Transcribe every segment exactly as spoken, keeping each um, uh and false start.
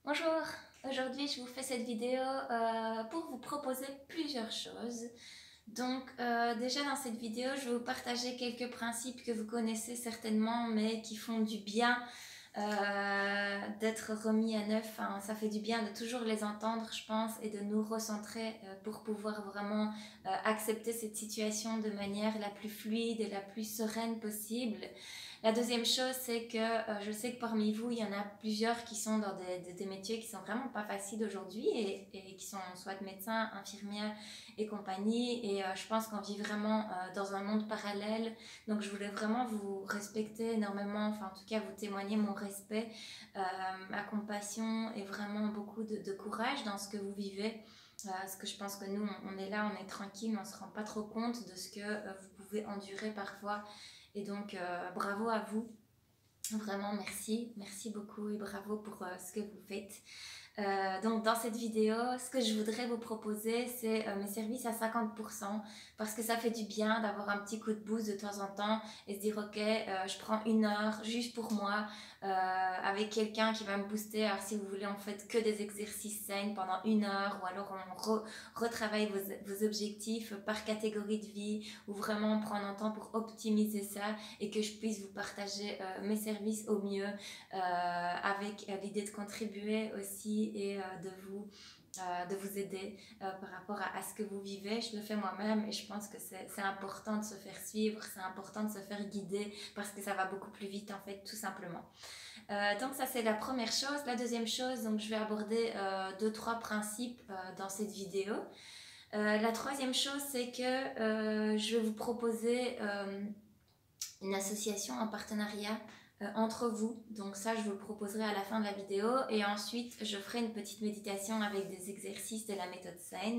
Bonjour, aujourd'hui je vous fais cette vidéo euh, pour vous proposer plusieurs choses. Donc euh, déjà dans cette vidéo je vais vous partager quelques principes que vous connaissez certainement mais qui font du bien euh, d'être remis à neuf. Enfin, ça fait du bien de toujours les entendre je pense et de nous recentrer euh, pour pouvoir vraiment euh, accepter cette situation de manière la plus fluide et la plus sereine possible. La deuxième chose, c'est que euh, je sais que parmi vous, il y en a plusieurs qui sont dans des, des, des métiers qui sont vraiment pas faciles aujourd'hui et, et qui sont soit médecins, infirmières et compagnie. Et euh, je pense qu'on vit vraiment euh, dans un monde parallèle. Donc je voulais vraiment vous respecter énormément, enfin en tout cas vous témoigner mon respect, euh, ma compassion et vraiment beaucoup de, de courage dans ce que vous vivez. Euh, parce que je pense que nous, on, on est là, on est tranquille, on ne se rend pas trop compte de ce que euh, vous pouvez endurer parfois. Et donc, euh, bravo à vous. Vraiment, merci. Merci beaucoup et bravo pour euh, ce que vous faites. Euh, donc dans cette vidéo, ce que je voudrais vous proposer, c'est euh, mes services à cinquante pour cent parce que ça fait du bien d'avoir un petit coup de boost de temps en temps et se dire ok, euh, je prends une heure juste pour moi euh, avec quelqu'un qui va me booster. Alors si vous voulez en fait que des exercices sains pendant une heure ou alors on re retravaille vos, vos objectifs par catégorie de vie ou vraiment prendre un temps pour optimiser ça et que je puisse vous partager euh, mes services au mieux euh, avec euh, l'idée de contribuer aussi et euh, de vous euh, de vous aider euh, par rapport à, à ce que vous vivez. Je le fais moi-même et je pense que c'est important de se faire suivre, c'est important de se faire guider parce que ça va beaucoup plus vite en fait, tout simplement. Euh, donc ça c'est la première chose. La deuxième chose, donc je vais aborder euh, deux trois principes euh, dans cette vidéo. Euh, la troisième chose, c'est que euh, je vais vous proposer euh, une association, un partenariat euh, entre vous. Donc ça, je vous le proposerai à la fin de la vidéo. Et ensuite, je ferai une petite méditation avec des exercices de la méthode Saine.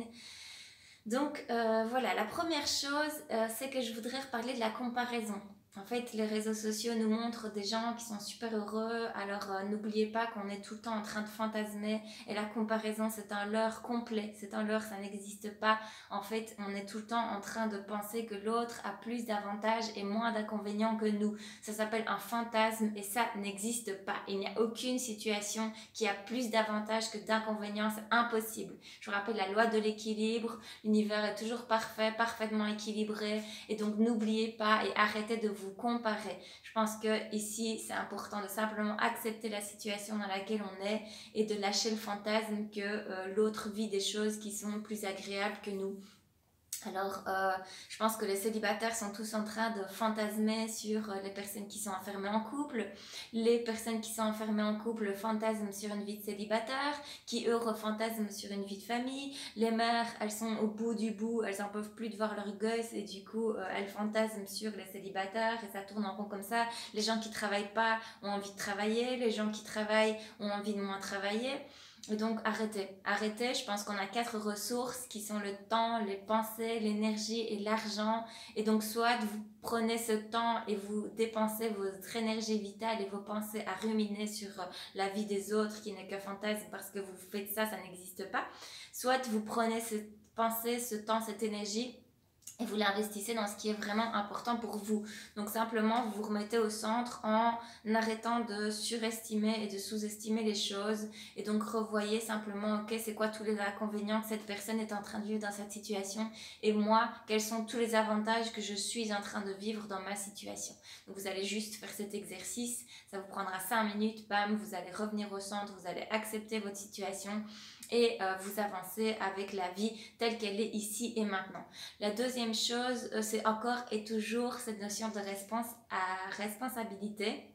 Donc euh, voilà, la première chose, euh, c'est que je voudrais reparler de la comparaison. En fait, les réseaux sociaux nous montrent des gens qui sont super heureux, alors euh, n'oubliez pas qu'on est tout le temps en train de fantasmer et la comparaison c'est un leurre complet, c'est un leurre, ça n'existe pas. En fait, on est tout le temps en train de penser que l'autre a plus d'avantages et moins d'inconvénients que nous. Ça s'appelle un fantasme et ça n'existe pas. Il n'y a aucune situation qui a plus d'avantages que d'inconvénients, c'est impossible. Je vous rappelle la loi de l'équilibre, l'univers est toujours parfait, parfaitement équilibré et donc n'oubliez pas et arrêtez de vous comparer. Je pense que ici c'est important de simplement accepter la situation dans laquelle on est et de lâcher le fantasme que euh, l'autre vit des choses qui sont plus agréables que nous. Alors, euh, je pense que les célibataires sont tous en train de fantasmer sur les personnes qui sont enfermées en couple. Les personnes qui sont enfermées en couple fantasment sur une vie de célibataire, qui eux refantasment sur une vie de famille. Les mères, elles sont au bout du bout, elles en peuvent plus de voir leurs gosses et du coup, euh, elles fantasment sur les célibataires et ça tourne en rond comme ça. Les gens qui travaillent pas ont envie de travailler, les gens qui travaillent ont envie de moins travailler. Et donc arrêtez, arrêtez, je pense qu'on a quatre ressources qui sont le temps, les pensées, l'énergie et l'argent. Et donc soit vous prenez ce temps et vous dépensez votre énergie vitale et vos pensées à ruminer sur la vie des autres qui n'est que fantasme parce que vous faites ça, ça n'existe pas. Soit vous prenez cette pensée, ce temps, cette énergie et vous l'investissez dans ce qui est vraiment important pour vous. Donc simplement, vous vous remettez au centre en arrêtant de surestimer et de sous-estimer les choses. Et donc revoyez simplement, ok, c'est quoi tous les inconvénients que cette personne est en train de vivre dans cette situation et moi, quels sont tous les avantages que je suis en train de vivre dans ma situation. Donc vous allez juste faire cet exercice, ça vous prendra cinq minutes, bam, vous allez revenir au centre, vous allez accepter votre situation et euh, vous avancez avec la vie telle qu'elle est ici et maintenant. La deuxième chose, euh, c'est encore et toujours cette notion de respons à responsabilité.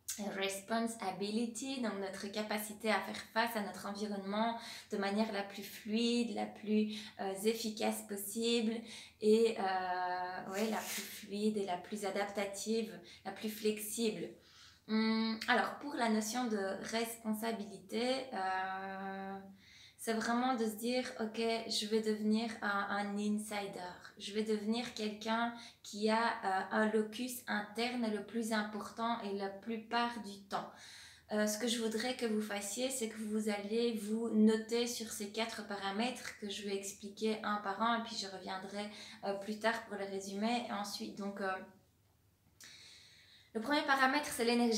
Responsibility, donc notre capacité à faire face à notre environnement de manière la plus fluide, la plus euh, efficace possible et euh, ouais, la plus fluide et la plus adaptative, la plus flexible. Hum, alors pour la notion de responsabilité, euh, c'est vraiment de se dire, ok, je vais devenir un, un insider. Je vais devenir quelqu'un qui a euh, un locus interne le plus important et la plupart du temps. Euh, ce que je voudrais que vous fassiez, c'est que vous allez vous noter sur ces quatre paramètres que je vais expliquer un par un et puis je reviendrai euh, plus tard pour les résumer. Et ensuite, donc, euh, le premier paramètre, c'est l'énergie.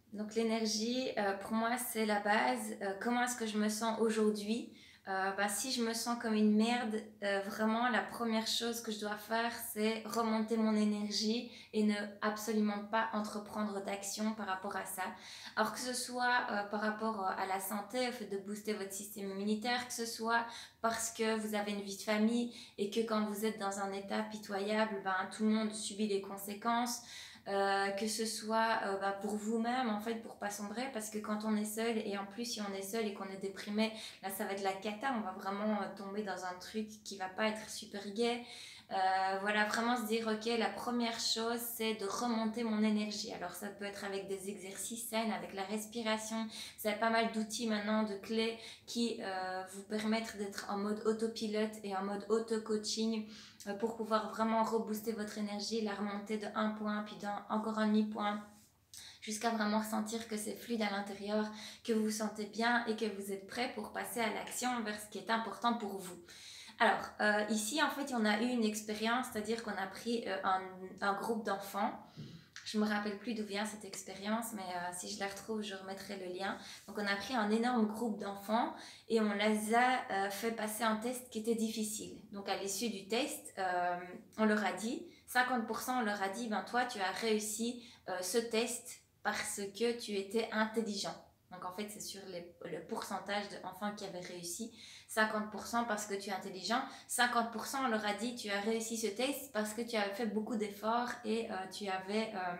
Donc l'énergie, euh, pour moi, c'est la base. Euh, comment est-ce que je me sens aujourd'hui? Euh, bah, si je me sens comme une merde, euh, vraiment la première chose que je dois faire, c'est remonter mon énergie et ne absolument pas entreprendre d'action par rapport à ça. Alors que ce soit euh, par rapport à la santé, au fait de booster votre système immunitaire, que ce soit parce que vous avez une vie de famille et que quand vous êtes dans un état pitoyable, ben, tout le monde subit les conséquences. Euh, que ce soit euh, bah, pour vous-même en fait pour pas sombrer, parce que quand on est seul, et en plus si on est seul et qu'on est déprimé, là ça va être la cata, on va vraiment euh, tomber dans un truc qui va pas être super gai. Euh, voilà, vraiment se dire ok, la première chose c'est de remonter mon énergie. Alors ça peut être avec des exercices sains, avec la respiration. Vous avez pas mal d'outils maintenant, de clés qui euh, vous permettent d'être en mode autopilote et en mode auto-coaching euh, pour pouvoir vraiment rebooster votre énergie, la remonter de un point puis d'un encore un demi-point jusqu'à vraiment ressentir que c'est fluide à l'intérieur, que vous vous sentez bien et que vous êtes prêt pour passer à l'action vers ce qui est important pour vous. Alors, euh, ici, en fait, on a eu une expérience, c'est-à-dire qu'on a pris euh, un, un groupe d'enfants. Je ne me rappelle plus d'où vient cette expérience, mais euh, si je la retrouve, je remettrai le lien. Donc, on a pris un énorme groupe d'enfants et on les a euh, fait passer un test qui était difficile. Donc, à l'issue du test, euh, on leur a dit, cinquante pour cent on leur a dit, ben toi, tu as réussi euh, ce test parce que tu étais intelligent. Donc, en fait, c'est sur les, le pourcentage d'enfants qui avaient réussi. cinquante pour cent parce que tu es intelligent, cinquante pour cent on leur a dit tu as réussi ce test parce que tu avais fait beaucoup d'efforts et euh, tu avais euh,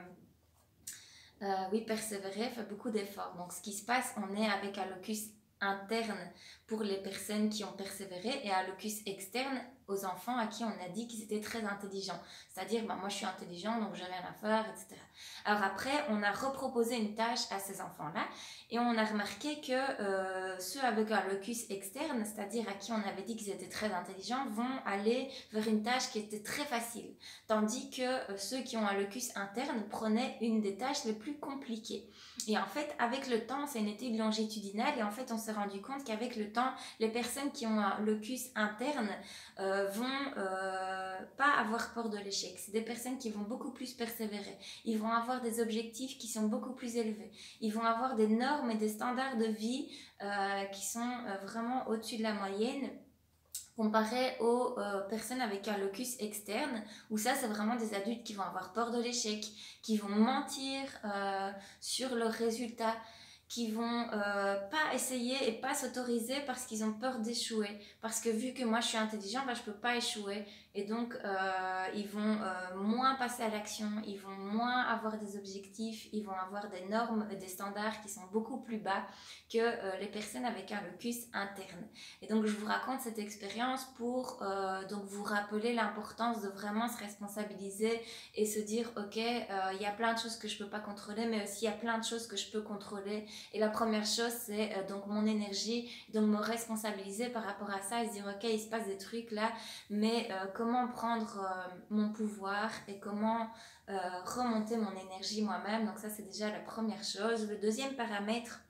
euh, oui, persévéré, fait beaucoup d'efforts. Donc ce qui se passe, on est avec un locus interne pour les personnes qui ont persévéré et un locus externe aux enfants à qui on a dit qu'ils étaient très intelligents. C'est-à-dire, ben, moi je suis intelligent donc j'ai rien à faire, et cetera. Alors après, on a reproposé une tâche à ces enfants-là et on a remarqué que euh, ceux avec un locus externe, c'est-à-dire à qui on avait dit qu'ils étaient très intelligents, vont aller vers une tâche qui était très facile. Tandis que euh, ceux qui ont un locus interne prenaient une des tâches les plus compliquées. Et en fait, avec le temps, c'est une étude longitudinale et en fait, on s'est rendu compte qu'avec le temps, les personnes qui ont un locus interne euh, vont euh, pas avoir peur de l'échec. C'est des personnes qui vont beaucoup plus persévérer. Ils vont avoir des objectifs qui sont beaucoup plus élevés. Ils vont avoir des normes et des standards de vie euh, qui sont euh, vraiment au-dessus de la moyenne comparé aux euh, personnes avec un locus externe, où ça c'est vraiment des adultes qui vont avoir peur de l'échec, qui vont mentir euh, sur leurs résultats, qui vont euh, pas essayer et pas s'autoriser parce qu'ils ont peur d'échouer. Parce que vu que moi je suis intelligent, bah, je peux pas échouer. Et donc euh, ils vont euh, moins passer à l'action, ils vont moins avoir des objectifs, ils vont avoir des normes et des standards qui sont beaucoup plus bas que euh, les personnes avec un locus interne. Et donc je vous raconte cette expérience pour euh, donc vous rappeler l'importance de vraiment se responsabiliser et se dire ok, il euh, y a plein de choses que je peux pas contrôler, mais aussi il y a plein de choses que je peux contrôler. Et la première chose c'est euh, donc mon énergie, donc me responsabiliser par rapport à ça et se dire ok, il se passe des trucs là, mais euh, comment prendre euh, mon pouvoir et comment euh, remonter mon énergie moi-même. Donc ça c'est déjà la première chose. Le deuxième paramètre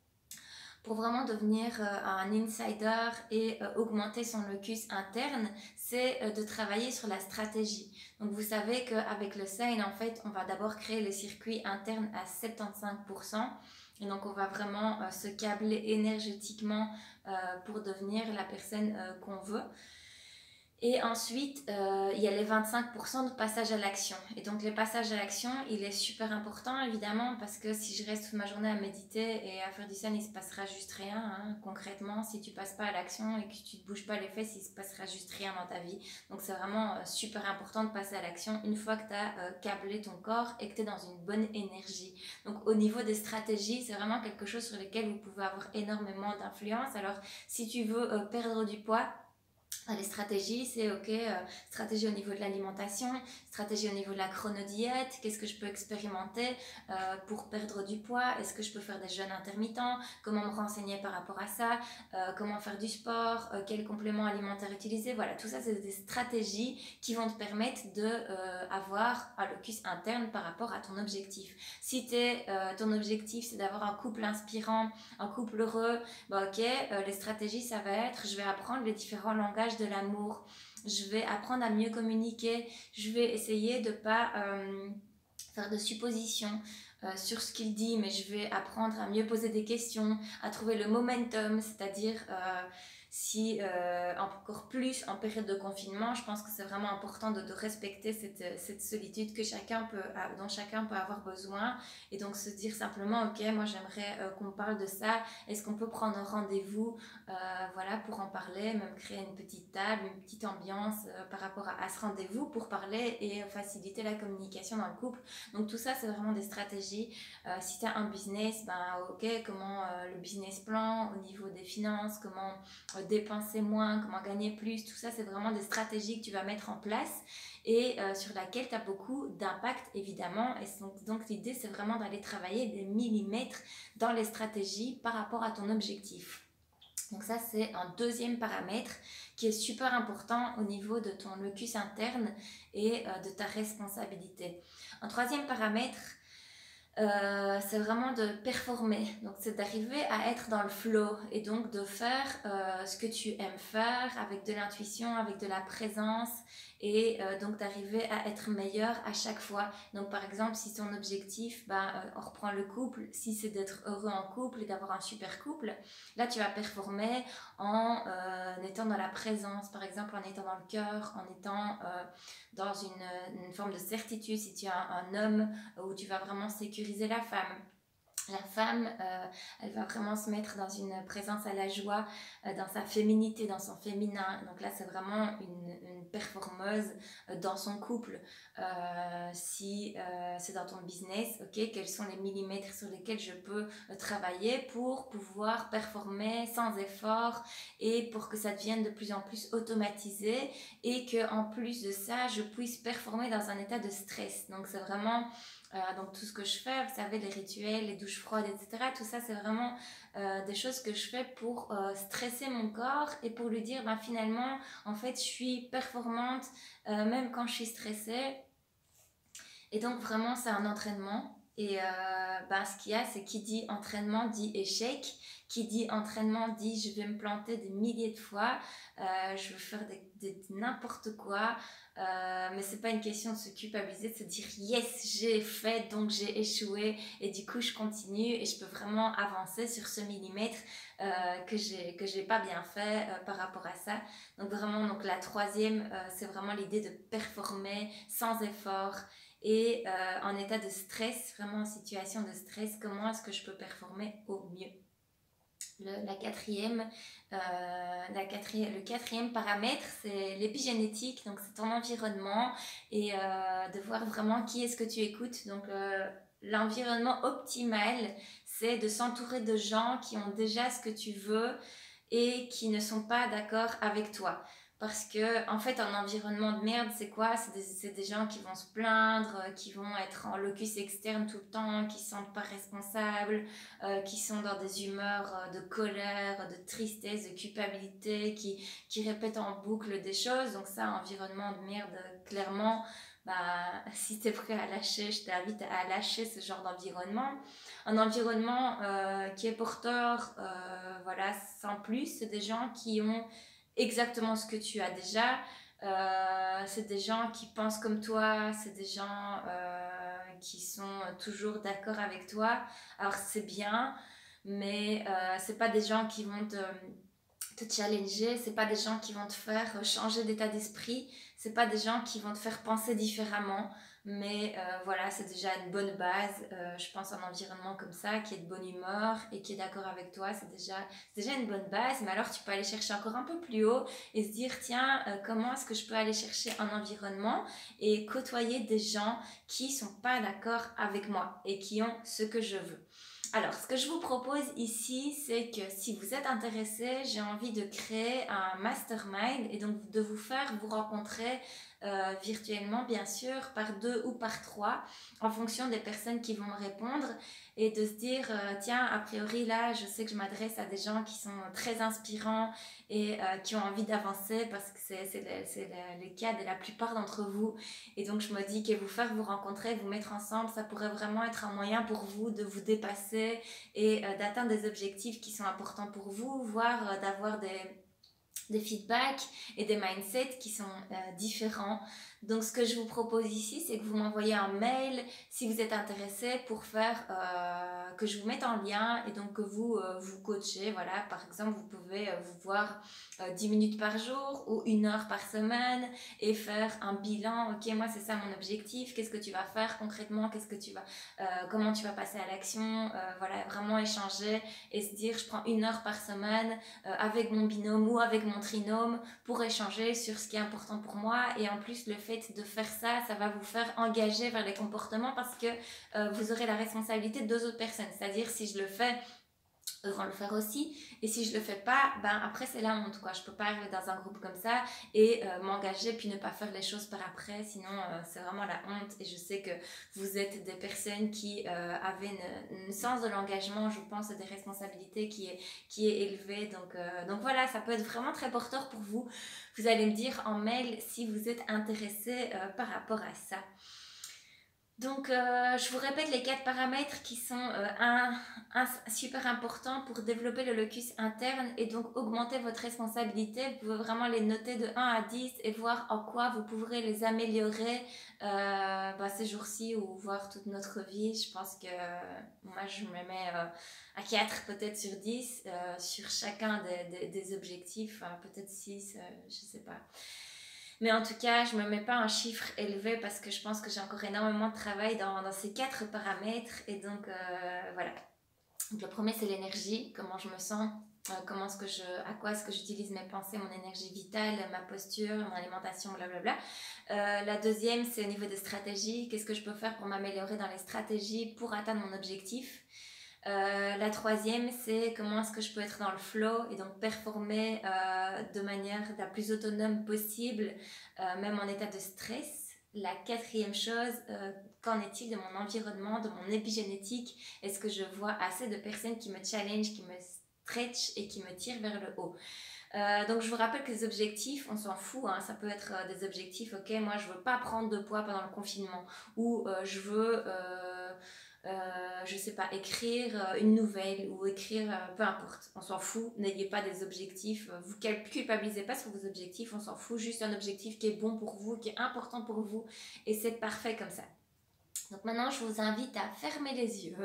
pour vraiment devenir euh, un insider et euh, augmenter son locus interne, c'est euh, de travailler sur la stratégie. Donc vous savez qu'avec le S A I N, en fait, on va d'abord créer le circuit interne à soixante-quinze pour cent. Et donc on va vraiment euh, se câbler énergétiquement euh, pour devenir la personne euh, qu'on veut. Et ensuite, euh, il y a les vingt-cinq pour cent de passage à l'action. Et donc, le passage à l'action, il est super important, évidemment, parce que si je reste toute ma journée à méditer et à faire du zen, il ne se passera juste rien. Hein. Concrètement, si tu ne passes pas à l'action et que tu ne te bouges pas les fesses, il ne se passera juste rien dans ta vie. Donc, c'est vraiment euh, super important de passer à l'action une fois que tu as euh, câblé ton corps et que tu es dans une bonne énergie. Donc, au niveau des stratégies, c'est vraiment quelque chose sur lequel vous pouvez avoir énormément d'influence. Alors, si tu veux euh, perdre du poids, les stratégies, c'est ok, euh, stratégie au niveau de l'alimentation, stratégie au niveau de la chronodiète, qu'est-ce que je peux expérimenter euh, pour perdre du poids, est-ce que je peux faire des jeûnes intermittents, comment me renseigner par rapport à ça, euh, comment faire du sport, euh, quels compléments alimentaires utiliser, voilà, tout ça c'est des stratégies qui vont te permettre d'avoir euh, un locus interne par rapport à ton objectif. Si t'es, euh, ton objectif c'est d'avoir un couple inspirant, un couple heureux, bah ok, euh, les stratégies ça va être, je vais apprendre les différents langages de l'amour, je vais apprendre à mieux communiquer, je vais essayer de ne pas euh, faire de suppositions, euh, sur ce qu'il dit, mais je vais apprendre à mieux poser des questions, à trouver le momentum, c'est-à-dire euh, si euh, encore plus en période de confinement, je pense que c'est vraiment important de, de respecter cette, cette solitude que chacun peut, dont chacun peut avoir besoin, et donc se dire simplement ok, moi j'aimerais euh, qu'on parle de ça, est-ce qu'on peut prendre un rendez-vous euh, voilà, pour en parler, même créer une petite table, une petite ambiance euh, par rapport à, à ce rendez-vous pour parler et faciliter la communication dans le couple. Donc tout ça c'est vraiment des stratégies. Euh, si tu as un business, ben ok, comment euh, le business plan au niveau des finances, comment euh, dépenser moins, comment gagner plus, tout ça c'est vraiment des stratégies que tu vas mettre en place et euh, sur laquelle tu as beaucoup d'impact évidemment. Et donc, donc l'idée c'est vraiment d'aller travailler des millimètres dans les stratégies par rapport à ton objectif. Donc ça c'est un deuxième paramètre qui est super important au niveau de ton locus interne et euh, de ta responsabilité. Un troisième paramètre, Euh, c'est vraiment de performer, donc c'est d'arriver à être dans le flow et donc de faire euh, ce que tu aimes faire avec de l'intuition, avec de la présence et euh, donc d'arriver à être meilleur à chaque fois. Donc par exemple si ton objectif, ben, euh, on reprend le couple, si c'est d'être heureux en couple et d'avoir un super couple, là tu vas performer en euh, étant dans la présence, par exemple en étant dans le cœur, en étant euh, dans une, une forme de certitude. Si tu as un, un homme où tu vas vraiment sécuriser la femme, la femme, euh, elle va vraiment se mettre dans une présence à la joie, euh, dans sa féminité, dans son féminin. Donc là, c'est vraiment une, une performeuse euh, dans son couple. Euh, si euh, c'est dans ton business, ok, quels sont les millimètres sur lesquels je peux euh, travailler pour pouvoir performer sans effort et pour que ça devienne de plus en plus automatisé et que en plus de ça, je puisse performer dans un état de stress. Donc c'est vraiment Euh, donc tout ce que je fais, vous savez, les rituels, les douches froides, et cetera. Tout ça, c'est vraiment euh, des choses que je fais pour euh, stresser mon corps et pour lui dire, ben, finalement, en fait, je suis performante euh, même quand je suis stressée. Et donc vraiment, c'est un entraînement. Et euh, ben, ce qu'il y a, c'est qui dit entraînement dit échec. Qui dit entraînement dit je vais me planter des milliers de fois, euh, je vais faire des, des, n'importe quoi, euh, mais c'est pas une question de se culpabiliser, de se dire yes, j'ai fait donc j'ai échoué et du coup je continue et je peux vraiment avancer sur ce millimètre euh, que j'ai que j'ai pas bien fait euh, par rapport à ça. Donc vraiment, donc la troisième, euh, c'est vraiment l'idée de performer sans effort. Et euh, en état de stress, vraiment en situation de stress, comment est-ce que je peux performer au mieux? Le, la quatrième, euh, la quatrième, le quatrième paramètre, c'est l'épigénétique, donc c'est ton environnement et euh, de voir vraiment qui est-ce que tu écoutes. Donc euh, l'environnement optimal, c'est de s'entourer de gens qui ont déjà ce que tu veux et qui ne sont pas d'accord avec toi. Parce que, en fait, un environnement de merde, c'est quoi? C'est des, c'est des gens qui vont se plaindre, qui vont être en locus externe tout le temps, qui ne se sentent pas responsables, euh, qui sont dans des humeurs de colère, de tristesse, de culpabilité, qui, qui répètent en boucle des choses. Donc ça, environnement de merde, clairement, bah, si tu es prêt à lâcher, je t'invite à lâcher ce genre d'environnement. Un environnement euh, qui est porteur, euh, voilà, sans plus, c'est des gens qui ont exactement ce que tu as déjà. Euh, c'est des gens qui pensent comme toi, c'est des gens euh, qui sont toujours d'accord avec toi. Alors c'est bien, mais euh, c'est pas des gens qui vont te, te challenger, c'est pas des gens qui vont te faire changer d'état d'esprit, c'est pas des gens qui vont te faire penser différemment. Mais euh, voilà, c'est déjà une bonne base. Euh, je pense à un environnement comme ça, qui est de bonne humeur et qui est d'accord avec toi, c'est déjà, c'est déjà une bonne base. Mais alors, tu peux aller chercher encore un peu plus haut et se dire, tiens, euh, comment est-ce que je peux aller chercher un environnement et côtoyer des gens qui sont pas d'accord avec moi et qui ont ce que je veux. Alors, ce que je vous propose ici, c'est que si vous êtes intéressé, j'ai envie de créer un mastermind et donc de vous faire vous rencontrer euh, virtuellement, bien sûr, par deux ou par trois, en fonction des personnes qui vont me répondre et de se dire, euh, tiens, a priori, là, je sais que je m'adresse à des gens qui sont très inspirants et euh, qui ont envie d'avancer parce que c'est, c'est, le, c'est le, le cas de la plupart d'entre vous. Et donc, je me dis que vous faire vous rencontrer, vous mettre ensemble, ça pourrait vraiment être un moyen pour vous de vous dépasser et euh, d'atteindre des objectifs qui sont importants pour vous, voire euh, d'avoir des, des feedbacks et des mindsets qui sont euh, différents. Donc ce que je vous propose ici, c'est que vous m'envoyez un mail si vous êtes intéressé pour faire euh, que je vous mette en lien et donc que vous euh, vous coachez. Voilà, par exemple, vous pouvez euh, vous voir euh, dix minutes par jour ou une heure par semaine et faire un bilan. Ok, moi c'est ça mon objectif. Qu'est-ce que tu vas faire concrètement? Qu'est-ce que tu vas, euh, comment tu vas passer à l'action? euh, Voilà, vraiment échanger et se dire je prends une heure par semaine euh, avec mon binôme ou avec mon trinôme pour échanger sur ce qui est important pour moi. Et en plus, le fait de faire ça, ça va vous faire engager vers les comportements parce que euh, vous aurez la responsabilité de deux autres personnes. C'est-à-dire, si je le fais, eux vont le faire aussi. Et si je le fais pas, ben après c'est la honte, quoi. Je peux pas arriver dans un groupe comme ça et euh, m'engager puis ne pas faire les choses par après. Sinon, euh, c'est vraiment la honte. Et je sais que vous êtes des personnes qui euh, avaient une, une sens de l'engagement, je pense, et des responsabilités qui est, qui est élevée. Donc, euh, donc voilà, ça peut être vraiment très porteur pour vous. Vous allez me dire en mail si vous êtes intéressé euh, par rapport à ça. Donc, euh, je vous répète les quatre paramètres qui sont euh, un, un, super importants pour développer le locus interne et donc augmenter votre responsabilité. Vous pouvez vraiment les noter de un à dix et voir en quoi vous pourrez les améliorer euh, bah, ces jours-ci ou voir toute notre vie. Je pense que euh, moi, je me mets euh, à quatre peut-être sur dix euh, sur chacun des, des, des objectifs, hein, peut-être six, euh, je sais pas. Mais en tout cas, je ne me mets pas un chiffre élevé parce que je pense que j'ai encore énormément de travail dans, dans ces quatre paramètres. Et donc, euh, voilà. Donc, le premier, c'est l'énergie, comment je me sens, euh, comment est-ce que je, à quoi est-ce que j'utilise mes pensées, mon énergie vitale, ma posture, mon alimentation, blablabla. Euh, la deuxième, c'est au niveau des stratégies. Qu'est-ce que je peux faire pour m'améliorer dans les stratégies pour atteindre mon objectif? Euh, la troisième, c'est comment est-ce que je peux être dans le flow et donc performer euh, de manière la plus autonome possible, euh, même en état de stress. La quatrième chose, euh, qu'en est-il de mon environnement, de mon épigénétique? Est-ce que je vois assez de personnes qui me challenge, qui me stretch et qui me tirent vers le haut? Euh, donc je vous rappelle que les objectifs, on s'en fout, hein, ça peut être euh, des objectifs, ok, moi je veux pas prendre de poids pendant le confinement, ou euh, je veux... Euh, euh, je sais pas, écrire euh, une nouvelle ou écrire, euh, peu importe, on s'en fout, n'ayez pas des objectifs, euh, vous culpabilisez pas sur vos objectifs, on s'en fout, juste un objectif qui est bon pour vous, qui est important pour vous, et c'est parfait comme ça. Donc maintenant, je vous invite à fermer les yeux.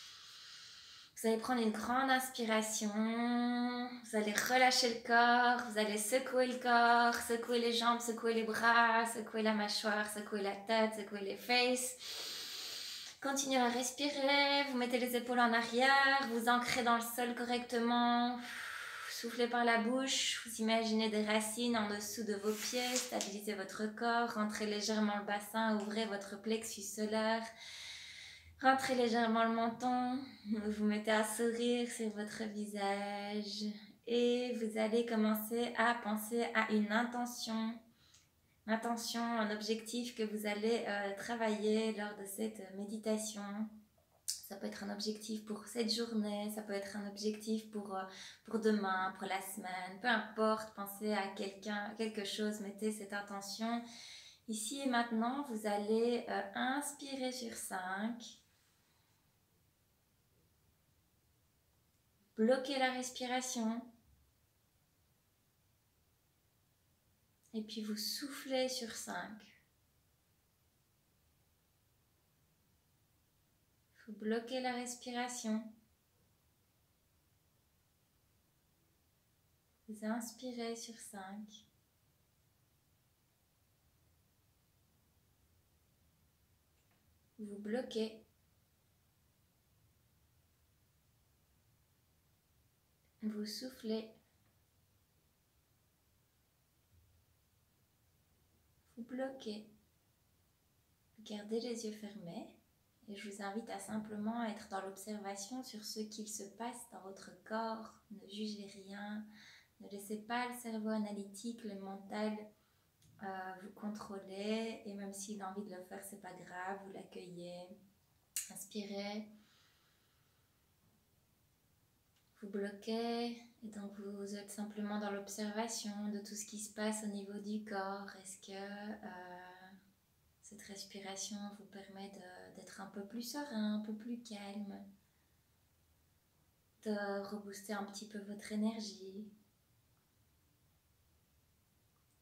Vous allez prendre une grande inspiration, vous allez relâcher le corps, vous allez secouer le corps, secouer les jambes, secouer les bras, secouer la mâchoire, secouer la tête, secouer les fesses. Continuez à respirer, vous mettez les épaules en arrière, vous ancrez dans le sol correctement, soufflez par la bouche, vous imaginez des racines en dessous de vos pieds, stabilisez votre corps, rentrez légèrement le bassin, ouvrez votre plexus solaire, rentrez légèrement le menton, vous vous mettez à sourire sur votre visage et vous allez commencer à penser à une intention. Intention, un objectif que vous allez euh, travailler lors de cette méditation. Ça peut être un objectif pour cette journée, ça peut être un objectif pour, euh, pour demain, pour la semaine, peu importe, pensez à quelqu'un, quelque chose, mettez cette intention. Ici et maintenant, vous allez euh, inspirer sur cinq, bloquer la respiration. Et puis vous soufflez sur cinq. Vous bloquez la respiration. Vous inspirez sur cinq. Vous bloquez. Vous soufflez. Vous bloquez. Gardez les yeux fermés et je vous invite à simplement être dans l'observation sur ce qu'il se passe dans votre corps. Ne jugez rien, ne laissez pas le cerveau analytique, le mental euh, vous contrôler, et même s'il a envie de le faire, c'est pas grave, vous l'accueillez. Inspirez. Vous bloquez et donc vous êtes simplement dans l'observation de tout ce qui se passe au niveau du corps. Est-ce que euh, cette respiration vous permet d'être un peu plus serein, un peu plus calme, de rebooster un petit peu votre énergie?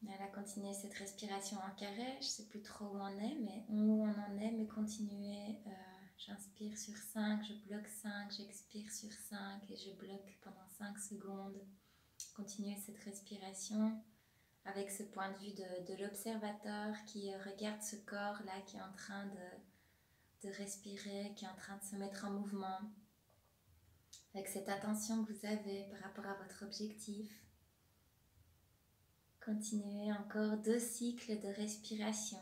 Voilà, continuez cette respiration en carré. Je ne sais plus trop où on est, mais où on en est, mais continuez. Euh, j'inspire sur cinq, je bloque cinq, j'expire sur cinq et je bloque pendant cinq secondes. Continuez cette respiration avec ce point de vue de, de l'observateur qui regarde ce corps-là qui est en train de, de respirer, qui est en train de se mettre en mouvement. Avec cette attention que vous avez par rapport à votre objectif. Continuez encore deux cycles de respiration.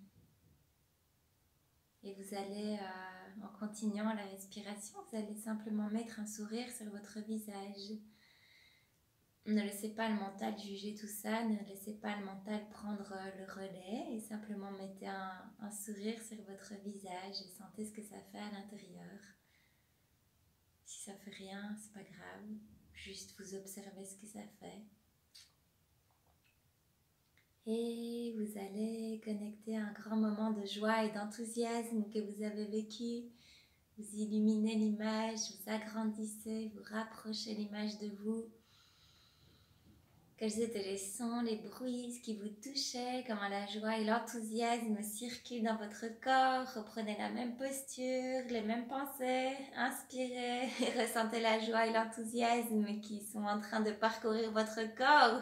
Et vous allez, euh, en continuant la respiration, vous allez simplement mettre un sourire sur votre visage. Ne laissez pas le mental juger tout ça, ne laissez pas le mental prendre le relais et simplement mettez un, un sourire sur votre visage et sentez ce que ça fait à l'intérieur. Si ça fait rien, c'est pas grave, juste vous observez ce que ça fait. Et vous allez connecter un grand moment de joie et d'enthousiasme que vous avez vécu. Vous illuminez l'image, vous agrandissez, vous rapprochez l'image de vous. Quels étaient les sons, les bruits, ce qui vous touchait, comment la joie et l'enthousiasme circulent dans votre corps. Reprenez la même posture, les mêmes pensées, inspirez et ressentez la joie et l'enthousiasme qui sont en train de parcourir votre corps.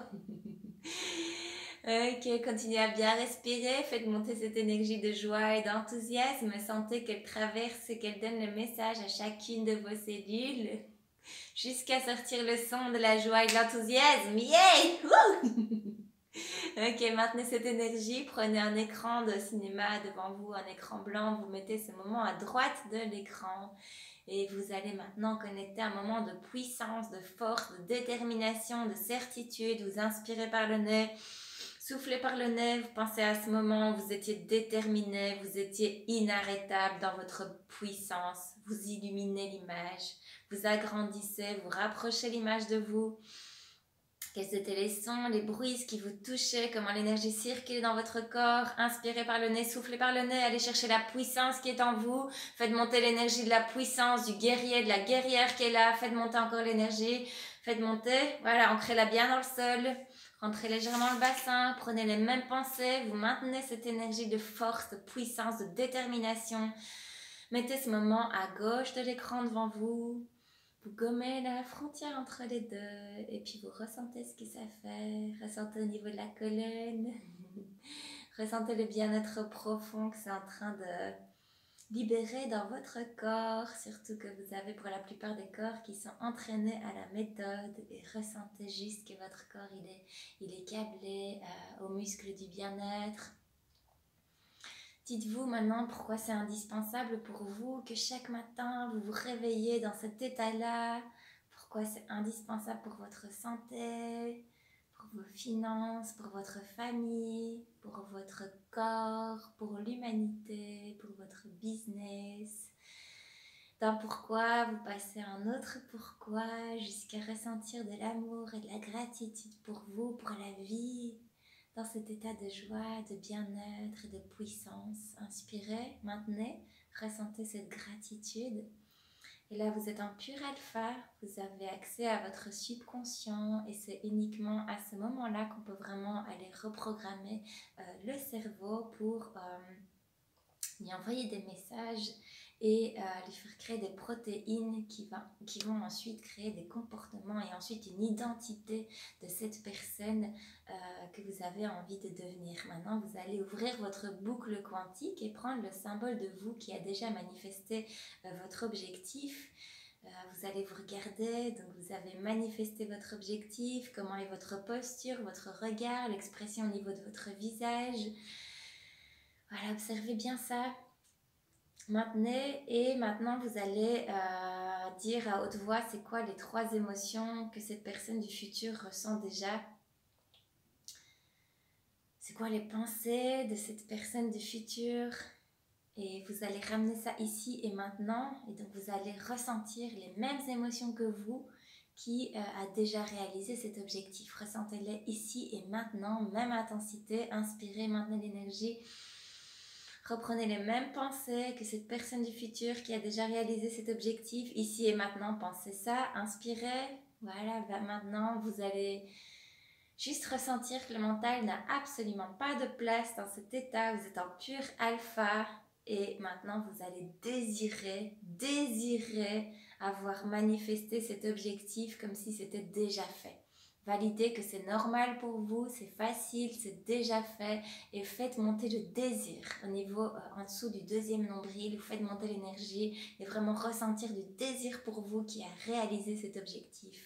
Ok, continuez à bien respirer, faites monter cette énergie de joie et d'enthousiasme, sentez qu'elle traverse et qu'elle donne le message à chacune de vos cellules, jusqu'à sortir le son de la joie et de l'enthousiasme. Yeah! Ok, maintenez cette énergie, prenez un écran de cinéma devant vous, un écran blanc, vous mettez ce moment à droite de l'écran. Et vous allez maintenant connecter un moment de puissance, de force, de détermination, de certitude. Vous inspirez par le nez. Soufflez par le nez, vous pensez à ce moment où vous étiez déterminé, vous étiez inarrêtable dans votre puissance. Vous illuminez l'image, vous agrandissez, vous rapprochez l'image de vous. Quels étaient les sons, les bruits, ce qui vous touchait, comment l'énergie circule dans votre corps. Inspirez par le nez, soufflez par le nez, allez chercher la puissance qui est en vous. Faites monter l'énergie de la puissance, du guerrier, de la guerrière qui est là. Faites monter encore l'énergie, faites monter. Voilà, ancrez-la bien dans le sol. Rentrez légèrement le bassin, prenez les mêmes pensées, vous maintenez cette énergie de force, de puissance, de détermination. Mettez ce moment à gauche de l'écran devant vous. Vous gommez la frontière entre les deux et puis vous ressentez ce que ça fait. Ressentez au niveau de la colonne. Ressentez le bien-être profond que c'est en train de libérer dans votre corps, surtout que vous avez pour la plupart des corps qui sont entraînés à la méthode, et ressentez juste que votre corps il est, il est câblé euh, aux muscles du bien-être. Dites-vous maintenant pourquoi c'est indispensable pour vous que chaque matin vous vous réveillez dans cet état-là, pourquoi c'est indispensable pour votre santé, pour vos finances, pour votre famille, pour votre corps, pour l'humanité, pour votre business. D'un pourquoi, vous passez à un autre pourquoi, jusqu'à ressentir de l'amour et de la gratitude pour vous, pour la vie, dans cet état de joie, de bien-être et de puissance. Inspirez, maintenez, ressentez cette gratitude. Et là, vous êtes en pur alpha, vous avez accès à votre subconscient et c'est uniquement à ce moment-là qu'on peut vraiment aller reprogrammer euh, le cerveau pour euh, lui envoyer des messages et euh, lui faire créer des protéines qui, va, qui vont ensuite créer des comportements et ensuite une identité de cette personne euh, que vous avez envie de devenir. Maintenant, vous allez ouvrir votre boucle quantique et prendre le symbole de vous qui a déjà manifesté euh, votre objectif. Euh, vous allez vous regarder, donc vous avez manifesté votre objectif, comment est votre posture, votre regard, l'expression au niveau de votre visage. Voilà, observez bien ça. Maintenez et maintenant vous allez euh, dire à haute voix c'est quoi les trois émotions que cette personne du futur ressent déjà. C'est quoi les pensées de cette personne du futur. Et vous allez ramener ça ici et maintenant. Et donc vous allez ressentir les mêmes émotions que vous qui euh, a déjà réalisé cet objectif. Ressentez-les ici et maintenant, même intensité. Inspirez, maintenez l'énergie. Reprenez les mêmes pensées que cette personne du futur qui a déjà réalisé cet objectif. Ici et maintenant, pensez ça, inspirez. Voilà, bah maintenant, vous allez Juste ressentir que le mental n'a absolument pas de place dans cet état, vous êtes en pur alpha et maintenant vous allez désirer, désirer avoir manifesté cet objectif comme si c'était déjà fait. Validez que c'est normal pour vous, c'est facile, c'est déjà fait et faites monter le désir au niveau euh, en dessous du deuxième nombril, vous faites monter l'énergie et vraiment ressentir du désir pour vous qui a réalisé cet objectif.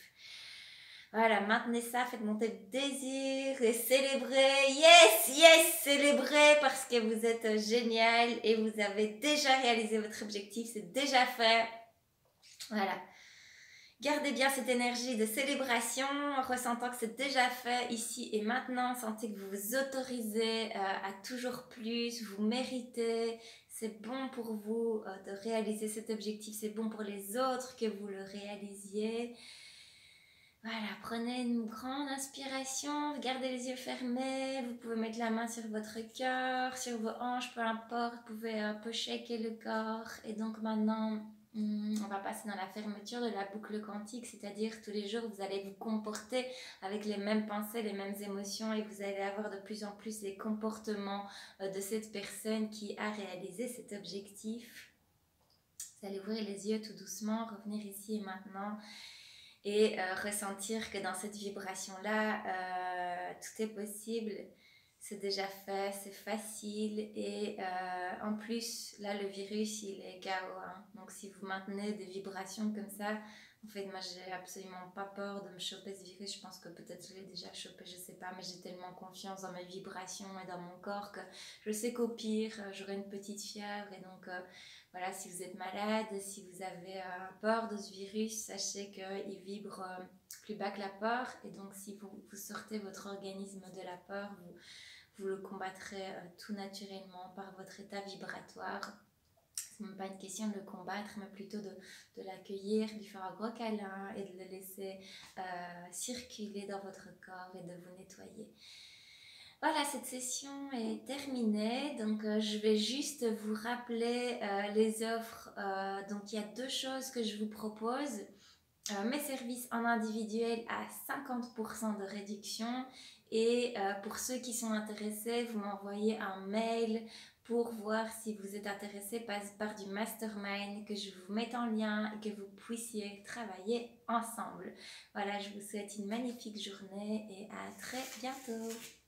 Voilà, maintenez ça, faites monter le désir et célébrez, yes, yes, célébrez parce que vous êtes génial et vous avez déjà réalisé votre objectif, c'est déjà fait. Voilà. Gardez bien cette énergie de célébration en ressentant que c'est déjà fait ici et maintenant. Sentez que vous vous autorisez euh, à toujours plus, vous méritez. C'est bon pour vous euh, de réaliser cet objectif, c'est bon pour les autres que vous le réalisiez. Voilà, prenez une grande inspiration, gardez les yeux fermés, vous pouvez mettre la main sur votre cœur, sur vos hanches, peu importe, vous pouvez un peu shaker le corps. Et donc maintenant, on va passer dans la fermeture de la boucle quantique, c'est-à-dire tous les jours, vous allez vous comporter avec les mêmes pensées, les mêmes émotions et vous allez avoir de plus en plus les comportements de cette personne qui a réalisé cet objectif. Vous allez ouvrir les yeux tout doucement, revenir ici et maintenant. Et euh, ressentir que dans cette vibration-là, euh, tout est possible, c'est déjà fait, c'est facile. Et euh, en plus, là, le virus, il est K O. Hein. Donc, si vous maintenez des vibrations comme ça, en fait, moi, j'ai absolument pas peur de me choper ce virus. Je pense que peut-être je l'ai déjà chopé, je sais pas. Mais j'ai tellement confiance dans mes vibrations et dans mon corps que je sais qu'au pire, j'aurai une petite fièvre. Et donc... Euh, Voilà, si vous êtes malade, si vous avez euh, peur de ce virus, sachez qu'il vibre euh, plus bas que la peur. Et donc, si vous, vous sortez votre organisme de la peur, vous, vous le combattrez euh, tout naturellement par votre état vibratoire. C'est même pas une question de le combattre, mais plutôt de, de l'accueillir, de lui faire un gros câlin et de le laisser euh, circuler dans votre corps et de vous nettoyer. Voilà, cette session est terminée, donc euh, je vais juste vous rappeler euh, les offres. Euh, donc il y a deux choses que je vous propose. Euh, mes services en individuel à cinquante pour cent de réduction et euh, pour ceux qui sont intéressés, vous m'envoyez un mail pour voir si vous êtes intéressé par, par du mastermind, que je vous mette en lien et que vous puissiez travailler ensemble. Voilà, je vous souhaite une magnifique journée et à très bientôt.